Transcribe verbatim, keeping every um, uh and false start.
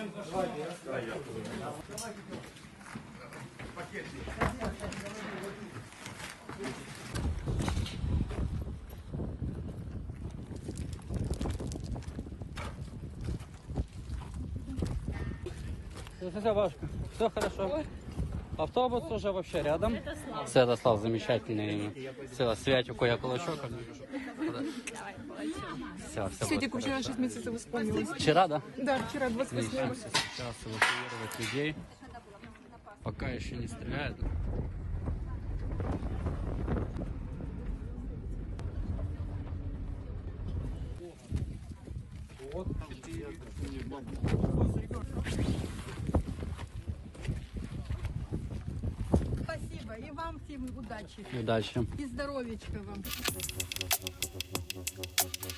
Бабушка, все хорошо. Автобус уже вообще рядом. Святослав, замечательное имя. Все, Святику я кулачок. Все, все. Святику вчера шесть месяцев исполнилось. Вчера, да? Да, вчера двадцать восьмого. Сейчас эвакуировать людей. Пока еще не стреляют. Спасибо. И вам всем удачи. Удачи. И здоровечка вам.